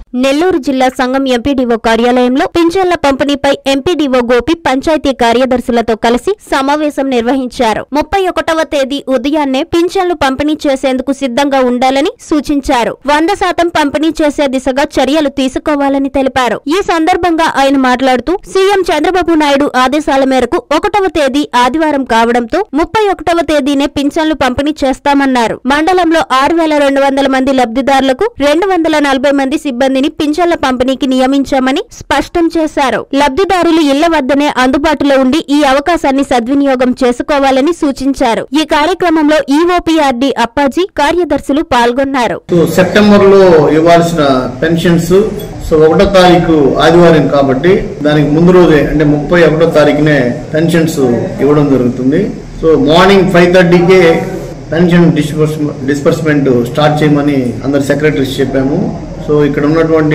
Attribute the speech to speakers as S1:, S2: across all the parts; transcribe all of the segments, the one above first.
S1: నెల్లూరు జిల్లా సంఘం ఎంపీడీఓ కార్యాలయంలో పింఛన్ల పంపిణీపై ఎంపీడీఓ గోపి పంచాయతీ కార్యదర్శులతో కలిసి సమావేశం నిర్వహించారు. 31వ తేదీ ఉదయాన్నే పింఛన్లు పంపిణీ చేసేందుకు సిద్ధంగా ఉండాలని సూచించారు. 100% పంపిణీ చేసే దిశగా చర్యలు తీసుకోవాలని తెలిపారు. ఈ సందర్భంగా ఆయన మాట్లాడుతూ సీఎం చంద్రబాబు నాయుడు ఆదేశాల మేరకు 1వ తేదీ ఆదివారం కావడంతో 31వ తేదీనే పింఛన్లు పంపిణీ చేస్తామన్నారు. మండలంలో 6,200 మంది లబ్ధిదారులకు 240 మంది సిబ్బంది పింఛన్ల పంపిణీకి నియమించామని స్పష్టం చేశారు. లబ్ధిదారులు ఇళ్ల వద్దనే అందుబాటులో ఉండి ఈ అవకాశాన్ని సద్వినియోగం చేసుకోవాలని సూచించారు. ఈ కార్యక్రమంలో ఈఓపీఆర్డీ అప్పాజీ కార్యదర్శులు పాల్గొన్నారు.
S2: సెప్టెంబర్ లో ఇవ్వాల్సిన పెన్షన్స్ 1వ తారీఖు ఆదివారం కాబట్టి దానికి ముందు రోజే అంటే 31వ తారీఖునే పెన్షన్స్ ఇవ్వడం జరుగుతుంది. సో మార్నింగ్ 5:30కే పెన్షన్ డిస్బర్స్మెంట్ స్టార్ట్ చేయమని అందరు సెక్రటరీస్ చెప్పాము. సో ఇక్కడ ఉన్నటువంటి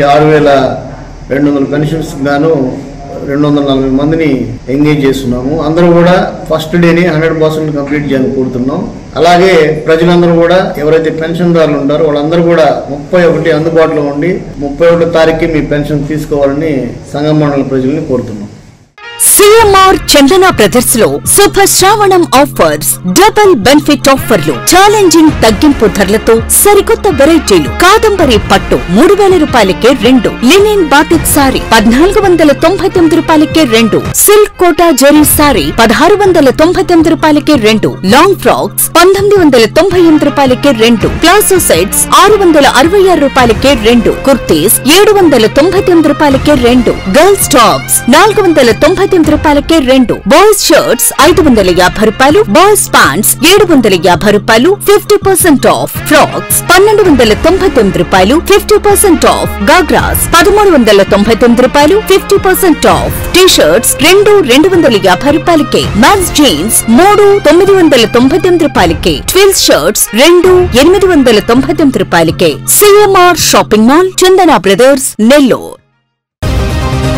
S2: 6,200 పెన్షన్స్ గాను 240 మందిని ఎంగేజ్ చేస్తున్నాము. అందరూ కూడా ఫస్ట్ డేని 100% కంప్లీట్ చేయాలని కోరుతున్నాం. అలాగే ప్రజలందరూ కూడా ఎవరైతే పెన్షన్దారులు ఉంటారో వాళ్ళందరూ కూడా 31 అందుబాటులో ఉండి 31వ తారీఖు మీ పెన్షన్ తీసుకోవాలని సంఘం మండల ప్రజల్ని కోరుతున్నాం.
S3: సిఎంఆర్ చందన బ్రదర్స్ లో శుభ శ్రావణం ఆఫర్స్, డబుల్ బెనిఫిట్ ఆఫర్లు, ఛాలెంజింగ్ తగ్గింపు ధరలతో సరికొత్త వెరైటీలు. కాదంబరి పట్టు 3,000 రూపాయలకే 2, లినిన్ బాటిక్ సారీ 1,499 రూపాయలకే 2, సిల్క్ కోటా జరీ సారీ 1,699 రూపాయలకే 2, లాంగ్ ఫ్రాక్స్ 1,998 రూపాయలకే 2, ప్లాజో సెట్స్ 666 రూపాయలకే 2, కుర్తీస్ 799 రూపాయలకే 2, గర్ల్స్ టాప్స్ 499 రూపాయలకే 2, బాయ్స్ షర్ట్స్ 550 రూపాయలు, బాయ్స్ ప్యాంట్స్ 750 రూపాయలు 50% ఆఫ్, ఫ్రాక్స్ 1,299 రూపాయలు 50% ఆఫ్, గాగ్రాస్ 1,399 రూపాయలు 50% ఆఫ్, టీ-షర్ట్స్ 250 రూపాయలకే, మ్యాన్స్ జీన్స్ 999 రూపాయలకే, ట్విల్స్ షర్ట్స్ 899 రూపాయలకే. CMR shopping mall, Chandana brothers, Nellore.